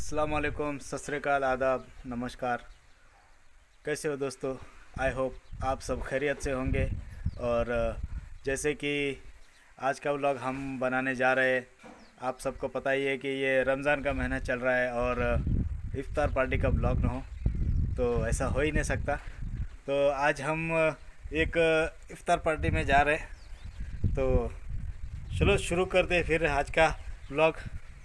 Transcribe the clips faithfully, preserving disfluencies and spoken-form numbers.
अस्सलाम वालेकुम, सत श्री अकाल, आदाब, नमस्कार। कैसे हो दोस्तों? आई होप आप सब खैरियत से होंगे। और जैसे कि आज का व्लॉग हम बनाने जा रहे हैं, आप सबको पता ही है कि ये रमज़ान का महीना चल रहा है और इफ्तार पार्टी का व्लॉग ना हो तो ऐसा हो ही नहीं सकता। तो आज हम एक इफ्तार पार्टी में जा रहे हैं, तो चलो शुरू करते हैं फिर आज का व्लॉग।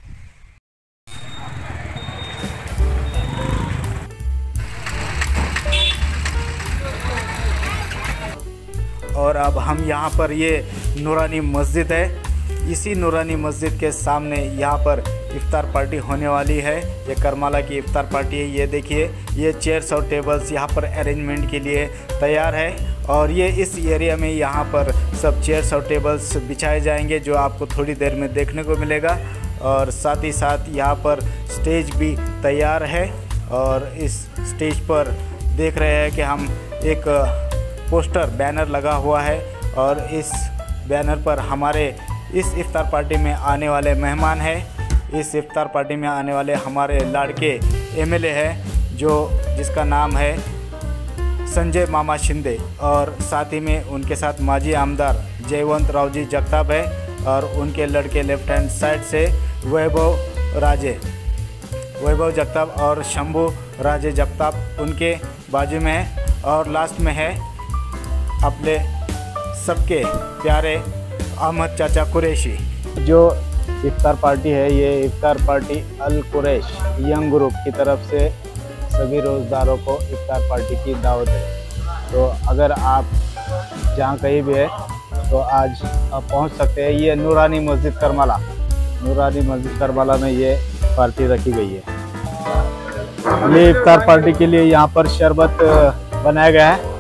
और अब हम यहाँ पर, ये नूरानी मस्जिद है, इसी नूरानी मस्जिद के सामने यहाँ पर इफ्तार पार्टी होने वाली है। ये करमाला की इफ्तार पार्टी है। ये देखिए, ये चेयर्स और टेबल्स यहाँ पर अरेंजमेंट के लिए तैयार है और ये इस एरिया में यहाँ पर सब चेयर्स और टेबल्स बिछाए जाएंगे, जो आपको थोड़ी देर में देखने को मिलेगा। और साथ ही साथ यहाँ पर स्टेज भी तैयार है और इस स्टेज पर देख रहे हैं कि हम एक पोस्टर बैनर लगा हुआ है और इस बैनर पर हमारे इस इफ्तार पार्टी में आने वाले मेहमान हैं। इस इफ्तार पार्टी में आने वाले हमारे लाड़के एमएलए हैं, जो जिसका नाम है संजय मामा शिंदे, और साथ ही में उनके साथ माजी आमदार जयवंत रावजी जगताप है और उनके लड़के लेफ्ट हैंड साइड से वैभव राजे वैभव जगताप और शंभू राजे जगताप उनके बाजू में है। और लास्ट में है अपने सबके प्यारे अहमद चाचा कुरैशी। जो इफ्तार पार्टी है, ये इफ्तार party Al Quraish young group की तरफ से सभी रोज़दारों को इफ्तार पार्टी की दावत है। तो अगर आप जहाँ कहीं भी है तो आज आप पहुँच सकते हैं। ये नूरानी मस्जिद करमाला नूरानी मस्जिद करमाला में ये पार्टी रखी गई है। ये इफ्तार पार्टी के लिए यहाँ पर शरबत बनाया गया है।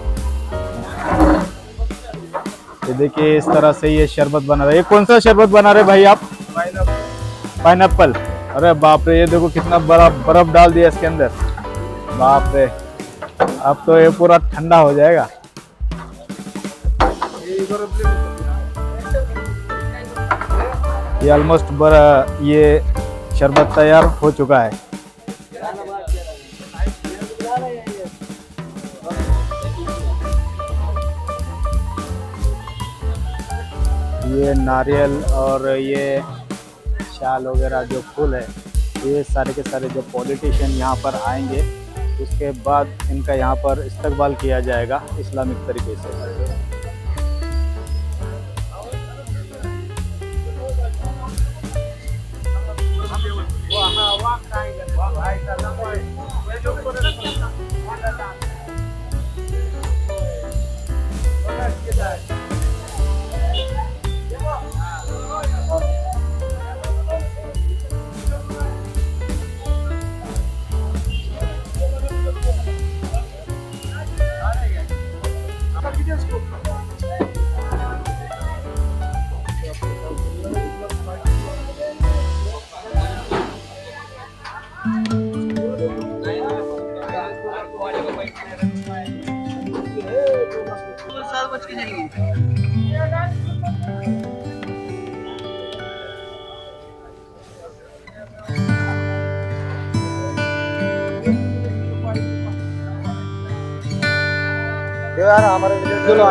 ये देखिए, इस तरह से ये शरबत बना रहा है। ये कौन सा शरबत बना रहे भाई आप? पाइनएप्पल। अरे बाप रे, ये देखो कितना बड़ा बर्फ डाल दिया इसके अंदर। बाप रे, अब तो ये पूरा ठंडा हो जाएगा। ये ऑलमोस्ट बड़ा ये शरबत तैयार हो चुका है। ये नारियल और ये शाल वगैरह जो फूल है, ये सारे के सारे जो पॉलिटिशियन यहाँ पर आएंगे, उसके बाद इनका यहाँ पर इस्तकबाल किया जाएगा इस्लामिक तरीके से। यार हमारे चलो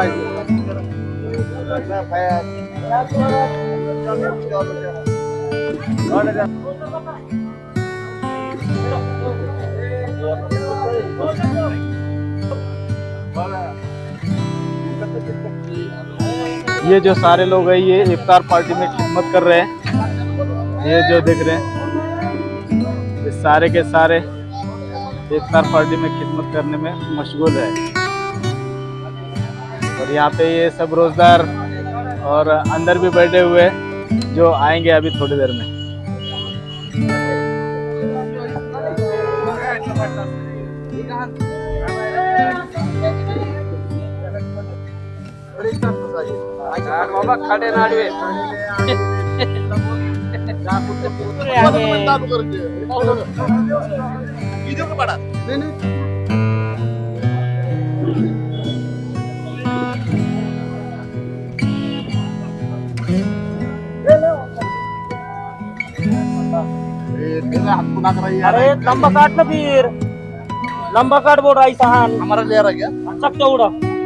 ये जो सारे लोग हैं, ये इफ्तार पार्टी में खिदमत कर रहे हैं। ये जो देख रहे हैं, ये सारे के सारे इफ्तार पार्टी में खिदमत करने में मशगूल है। और यहाँ पे ये सब रोजगार और अंदर भी बैठे हुए जो आएंगे अभी थोड़ी देर में। अरे लंबा काट ना फिर, लंबा काट बोल रहा है सहान हमारा ले रहा क्या सब चौड़ा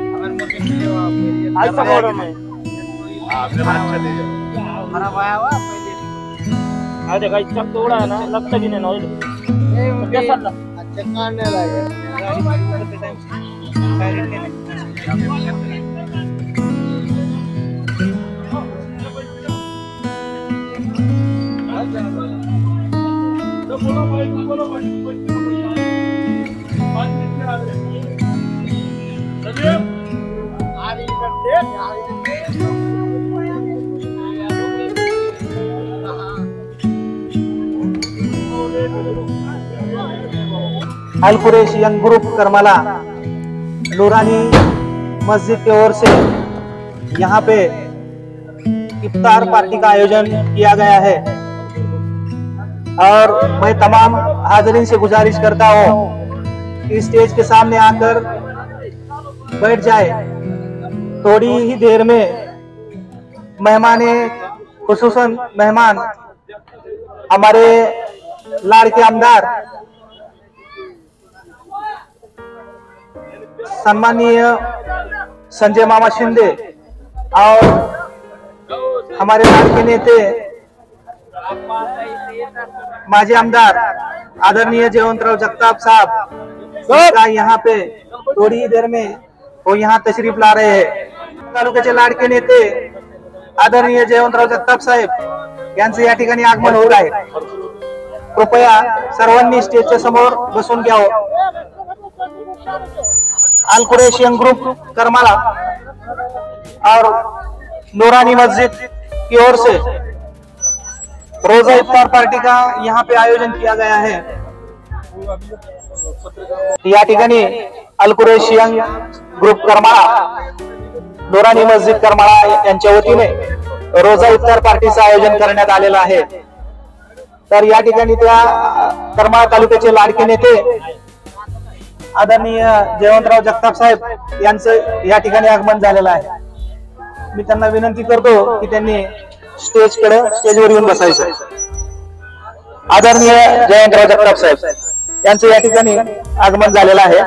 ऐसा बोल रहा मैं। हमारा आया हुआ हाँ देखा सब चौड़ा है ना, लगता भी नहीं ना कैसा लग अच्छा काटने लगे। अल कुरैश यंग ग्रुप करमाला नूरानी मस्जिद की ओर से यहाँ पे इफ्तार पार्टी का आयोजन किया गया है और मैं तमाम हाज़रीन से गुजारिश करता हूँ कि स्टेज के सामने आकर बैठ जाए। थोड़ी ही देर में मेहमान खुसूसन मेहमान हमारे लाड़के आमदार सम्मानीय संजय मामा शिंदे और हमारे लाड़के नेते माजी आमदार आदरणीय जयवंतराव जगताप साहब का यहाँ पे थोड़ी ही देर में वो यहाँ तशरीफ ला रहे हैं। तालुक्याचे लाडके नेते आदरणीय जयवंतराव जगताप साहेब यांचे या ठिकाणी आगमन होत आहे। कृपया सर्वांनी स्टेजच्या समोर बसून घ्यावं। अल कुरैश यंग ग्रुप करमाला और नूरानी मस्जिद की or say Roja Haftar party का यहाँ पे आयोजन किया गया है। या ठिकाणी अल कुरैश यंग ग्रुप करमाळा नूरानी मस्जिद करमाळा यांच्या वतीने रोजा इफ्तार पार्टीचं आयोजन करण्यात आलेलं आहे। तर या ठिकाणी त्या करमाळा तालुक्याचे लाडके नेते आदरणीय जयवंतराव जगताप साहेब यांचं या ठिकाणी आगमन झालेलं आहे। मी त्यांना विनंती करतो की त्यांनी स्टेज कडे स्टेजवर येऊन बसायचं। आदरणीय जयवंतराव जगताप साहेब यांचं या ठिकाणी आगमन झालेलं आहे।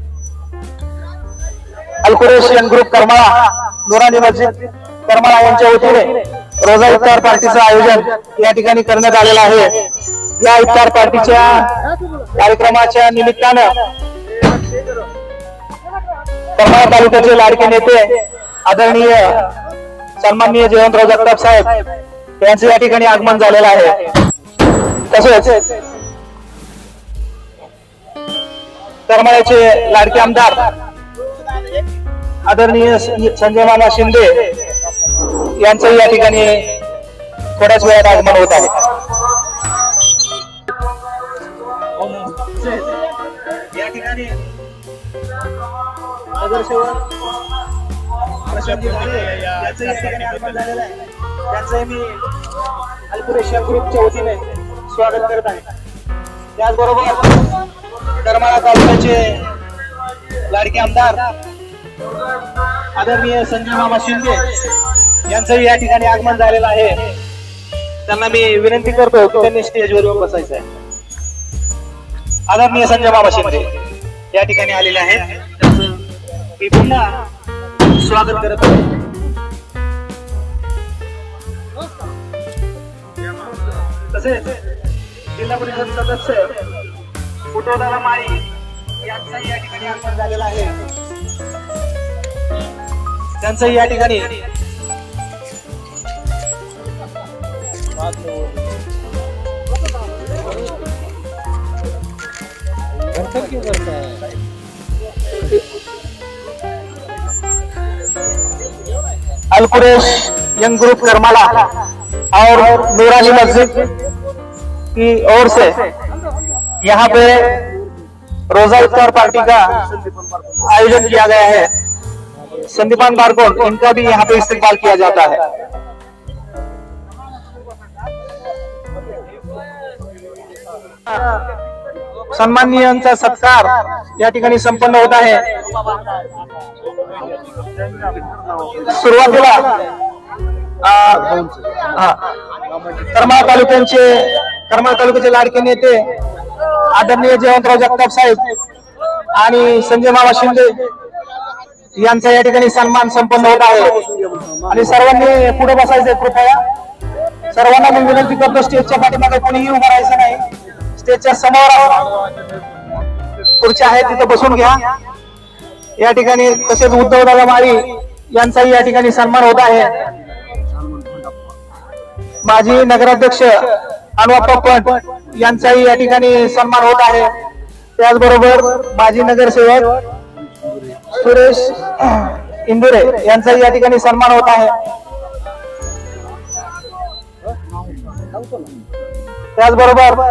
अल कुरैश यंग ग्रुप करमाळा नूरानी मस्जिद करमाळा यांच्या वतीने रोजा इफ्तार पार्टीचं आयोजन या ठिकाणी करण्यात आलेलं आहे। या इफ्तार पार्टीच्या कार्यक्रमाच्या निमित्तानं करमाळा तालुक्याचे लाडके नेते आदरणीय सन्माननीय जयवंतराव जगताप साहेब यांचं या ठिकाणी आगमन झालेलं आहे। तसेच करमाळ्याचे लाडके आमदार आदरणीय संजय मामा शिंदे यांचं या ठिकाणी थोड्याच वेळात आगमन होत आहे। या ठिकाणी नगरसेवक याचं या ठिकाणी आगमन झालेलं आहे। त्याचं मी अल कुरैश ग्रुपच्या वतीने स्वागत करत आहे। त्याचबरोबर करमाळा तालुक्याचे लाडके आमदार आदरणीय संजय मामा शिंदे यांचं या ठिकाणी आगमन झालेलं आहे। त्यांना मी विनंती करतो की त्यांनी स्टेजवर येऊन बसायचं आहे। आदरणीय संजय मामा शिंदे या ठिकाणी आलेले आहेत, त्यांचं मी पुन्हा स्वागत करत आहे। तसेच जिल्हा परिषद सदस्य कुटोदारा माळी यांचा या ठिकाणी आगमन झालेला आहे। त्यांचं या ठिकाणी अल कुरैश यंग ग्रुप करमाला और नूरानी मस्जिद की ओर से यहाँ पे रोजा इफ्तार पार्टी का आयोजन किया गया है। संदीपान बारकोन इनका भी यहाँ पे इस्तेमाल किया जाता है। सन्माननीयांचा सत्कार या ठिकाणी संपन्न होत आहे। सुरुवातीला करमाळा तालुक्याचे करमाळा तालुक्याचे लाडके नेते आदरणीय जयवंतराव जगताप साहेब आणि संजय मामा शिंदे यांचा या ठिकाणी सन्मान संपन्न होत आहे आणि सर्वांनी पुढे बसायचे कृपया। सर्वांना मी विनंती करतो स्टेजच्या पाठीमागे कोणीही उभं राहायचं नाही, स्टेजच्या समोर खुर्च्या आहेत तिथे बसून घ्या। या ठिकाणी तसेच उद्धवदादा माळी यांचाही या ठिकाणी सन्मान होत आहे। माजी नगराध्यक्ष अनवाप्पा पंत यांचाही या ठिकाणी सन्मान होत आहे। त्याचबरोबर माजी नगरसेवक सुरेश इंदुरे यांचाही या ठिकाणी सन्मान होत आहे। त्याचबरोबर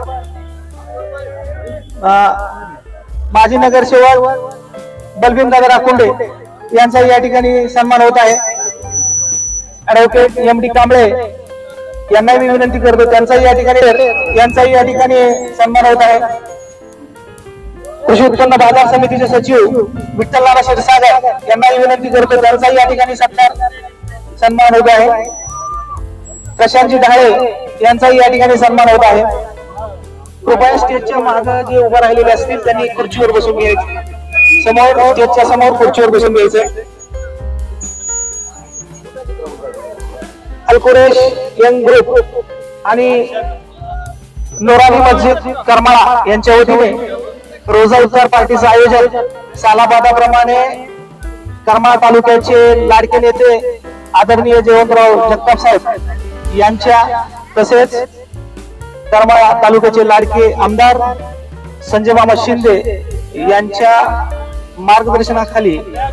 माजी नगरसेवक बलबीन दादा राखुंडे यांचाही या ठिकाणी सन्मान होत आहे। ऍडव्होकेट एम डी कांबळे यांनाही मी विनंती करतो त्यांचाही या ठिकाणी यांचाही या ठिकाणी सन्मान होत आहे। कृषी उत्पन्न बाजार समितीचे सचिव विठ्ठल नाना क्षीरसागर यांनाही विनंती करतो त्यांचाही या ठिकाणी सत्कार सन्मान होत आहे। प्रशांतजी ढाळे यांचाही या ठिकाणी सन्मान होत आहे। कृपया स्टेजच्या मागे जे उभे राहिलेले असतील त्यांनी खुर्चीवर बसून घ्यायचे, समोर स्टेजच्या समोर खुर्चीवर बसून घ्यायचे। अल्कुरेश यंग ग्रुप आणि नोरानी मस्जिद करमाळा यांच्या वतीने रोजा इफ्तार पार्टीचं आयोजन सालाबादाप्रमाणे करमाळा तालुक्याचे लाडके नेते आदरणीय जयवंतराव जगताप साहेब यांच्या तसेच करमाळा तालुक्याचे लाडके आमदार संजय मामा शिंदे यांच्या मार्गदर्शनाखाली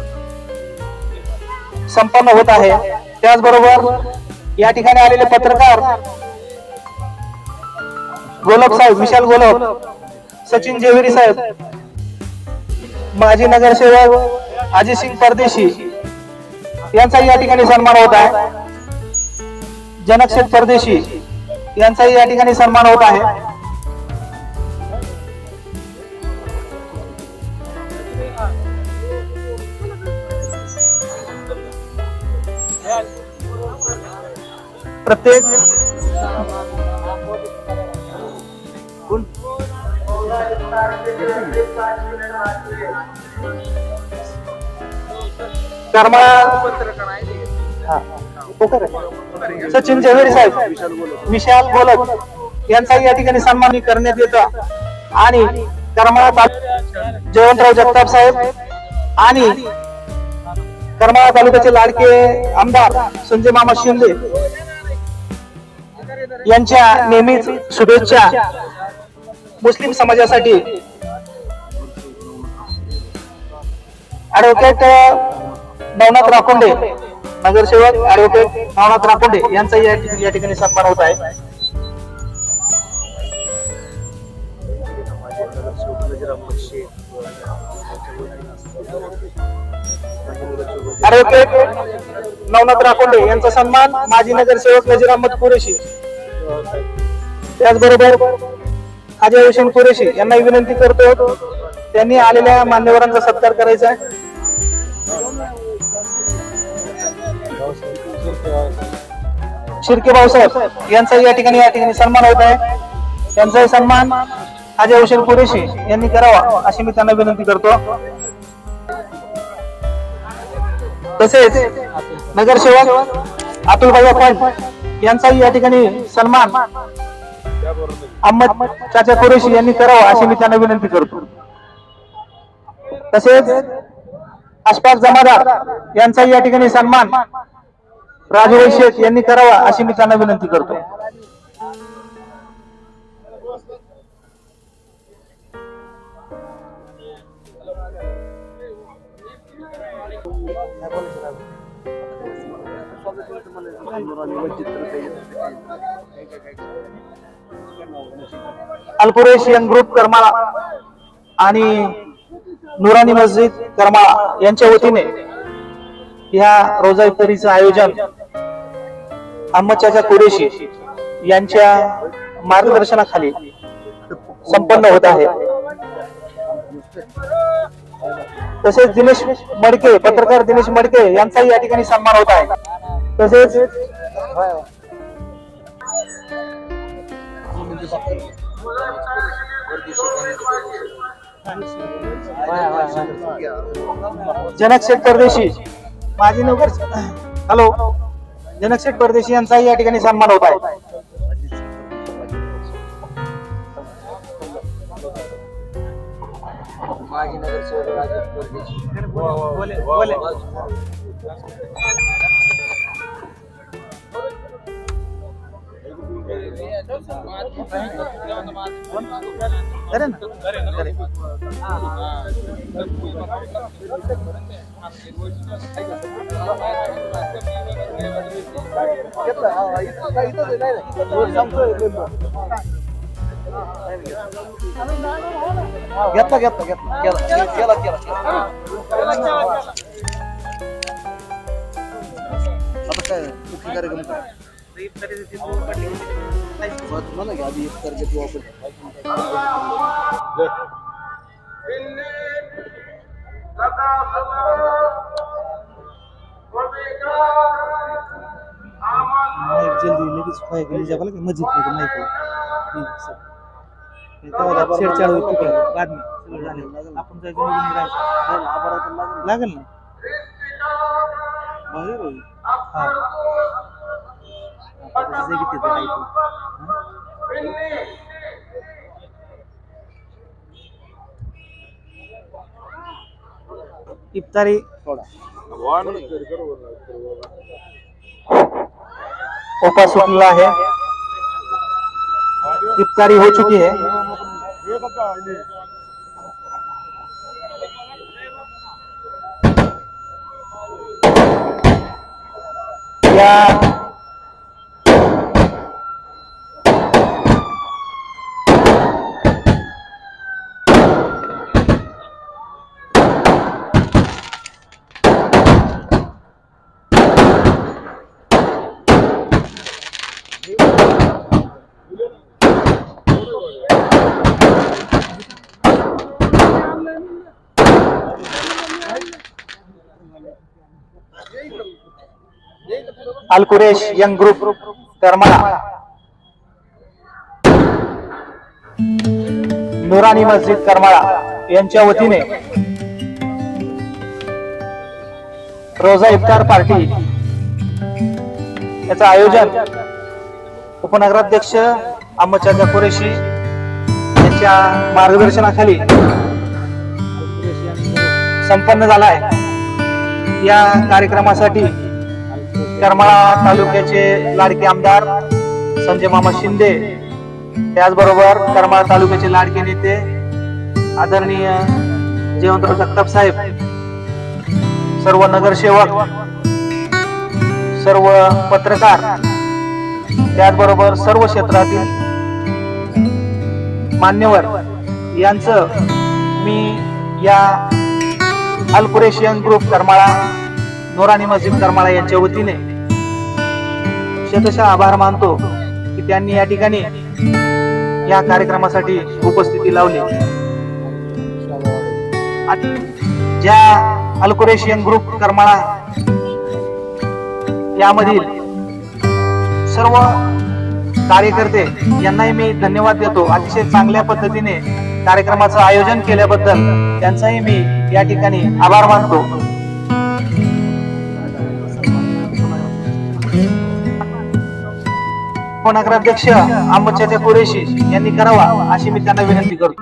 संपन्न होत आहे। त्याचबरोबर या ठिकाणी आलेले पत्रकार गोलप साहेब, विशाल गोलप, सचिन जेविरी साहेब, माजी नगरसेवक अजित सिंग परदेशी यांचाही या ठिकाणी सन्मान होत आहे। जनक शेठ परदेशी यांचाही या ठिकाणी सन्मान होत आहे। प्रत्येक करमाळा सचिन जेवेरी साहेब, विशाल गोलक यांचाही या ठिकाणी सन्मान करण्यात येतो आणि करमाळा जयवंतराव जगताप साहेब आणि करमाळा तालुक्याचे लाडके आमदार संजय मामा शिंदे यांच्या नेहमीच शुभेच्छा मुस्लिम समाजासाठी ऍडव्होकेट नवनाथ राखोंडे, नगरसेवक ऍडव्होकेट नवनाथ राखोंडे यांचाही या ठिकाणी सन्मान होत आहे। ऍडव्होकेट नवनाथ राखोंडे यांचा सन्मान माजी नगरसेवक नजीर अहमद कुरेशी, त्याचबरोबर अजय हुसेन कुरेशी यांना विनंती करतो त्यांनी आलेल्या मान्यवरांचा सत्कार करायचा आहे। शिर्के भाऊसाहेब यांचा या ठिकाणी या ठिकाणी सन्मान होत आहे। त्यांचाही सन्मान अजय हुसेन कुरेशी यांनी करावा अशी मी त्यांना विनंती करतो। तसेच नगरसेवक अतुल भाई पंत यांचाही या ठिकाणी सन्मान अहमद चाचा कुरेशी यांनी करावा अशी मी त्यांना विनंती करतो। तसेच अशफाक जमादार यांचाही या ठिकाणी सन्मान राजू शेख यांनी करावा अशी मी त्यांना विनंती करतो। अल्कुरेश यंग ग्रुप करमाळा आणि नुरानी मस्जिद करमाळा यांच्या वतीने या रोजा इफ्तारीचं आयोजन अहमद चाचा कुरेशी यांच्या मार्गदर्शनाखाली संपन्न होत आहे। तसेच दिनेश मडके, पत्रकार दिनेश मडके यांचाही या ठिकाणी सन्मान होत आहे। तसेच जनक शेठ परदेशी माजी नगर हॅलो जनक शेठ परदेशी यांचाही या ठिकाणी सन्मान होत आहे. माजी नगरसेवक राजेश परदेशी. बोले बोले करे ना करे. घेतला घेतला घेतला केला केला केला आता काय कुठे कार्यक्रम काय मला की आधी इफ्तार घेतो आपण. जल्दी लगेच फाय गेली जागा की मस्जिद नाही का छेडछाड होईल तिकडे बाद में सगळं झालं आपण जायचं निघून राहायचं लागेल ना बाहेर होईल. हा आपण जे किती ते इफ्तारी उपवास सुटला है, इफ्तारी हो चुकी है. या अल कुरेश यंग ग्रुप करमाळा, नुरानी मस्जिद करमाळा यांच्या वतीने रोजा इफ्तार पार्टी याचं आयोजन उपनगराध्यक्ष अहमदचाचा कुरेशी यांच्या मार्गदर्शनाखाली संपन्न झाला आहे. या कार्यक्रमासाठी करमाळा तालुक्याचे लाडके आमदार संजय मामा शिंदे, त्याचबरोबर करमाळा तालुक्याचे लाडके नेते आदरणीय जयवंतराव जगताप साहेब, सर्व नगरसेवक, सर्व पत्रकार, त्याचबरोबर सर्व क्षेत्रातील मान्यवर यांचं मी या अल कुरेश यंग ग्रुप करमाळा, नुरानी मस्जिद करमाळा यांच्या वतीने शतशः आभार मानतो की त्यांनी या ठिकाणी या कार्यक्रमासाठी उपस्थिती लावली. ज्या अल कुरेश यंग ग्रुप करमाळा यामधील सर्व कार्यकर्ते यांनाही मी धन्यवाद देतो. अतिशय चांगल्या पद्धतीने कार्यक्रमाचं आयोजन केल्याबद्दल त्यांचाही मी या ठिकाणी आभार मानतो. उपनगराध्यक्ष अहमदचाचा कुरेशी यांनी करावा अशी मी त्यांना विनंती करतो.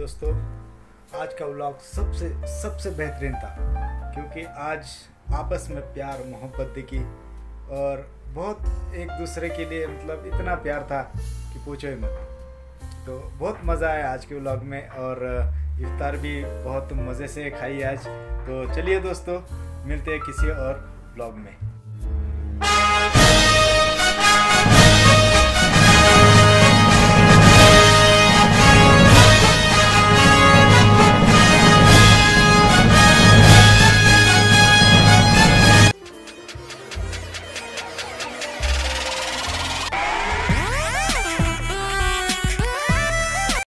दोस्तों, आज का व्लॉग सबसे सबसे बेहतरीन था, क्योंकि आज आपस में प्यार मोहब्बत दिखी और बहुत एक दूसरे के लिए मतलब इतना प्यार था कि पूछो ही मत। तो बहुत मज़ा आया आज के व्लॉग में और इफ्तार भी बहुत मज़े से खाई आज। तो चलिए दोस्तों, मिलते हैं किसी और व्लॉग में।